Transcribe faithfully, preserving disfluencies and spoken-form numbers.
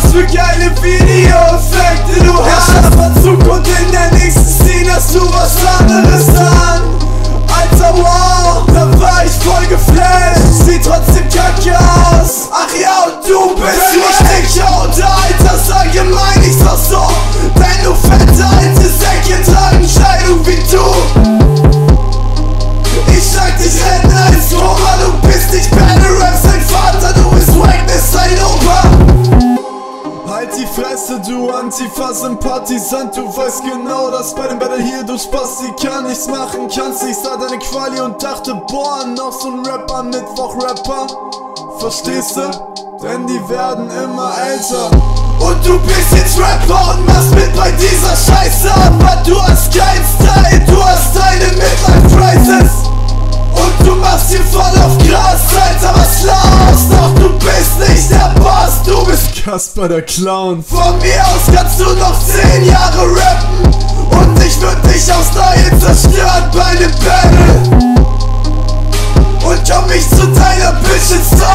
für geile Videoeffekte du hast. Aber Zug und in der nächsten Szene hast du was anderes an. Alter, wow, da war ich voll geflasht. Sieht trotzdem kacke aus. Ach ja, und du bist nicht dicker und altersallgemein nicht so so. Wenn du fette alte Säcke tragen Scheidung wie du. Ich sag dich retten als Koma, du bist nicht Battle Rap, sein Vater, du bist Wackness, sein Opa. Halt die Fresse, du Antifa-Sympathisant, du weißt genau, dass bei dem Battle hier du Spastika nichts machen kannst. Ich sah deine Quali und dachte, boah, noch so ein Rapper, Mittwoch-Rapper. Verstehst du? Denn die werden immer älter. Und du bist jetzt Rapper und machst mit bei dieser Scheiße, aber du hast keinen Style, du hast deine Midlife-Crisis. Und du machst hier voll auf Gras, Alter, was laust, doch du bist nicht der Boss, du bist Kasper der Clown. Von mir aus kannst du noch zehn Jahre rappen und ich würd dich aufs Neue zerstören bei nem Battle. Und komm nicht zu deiner Bitch ins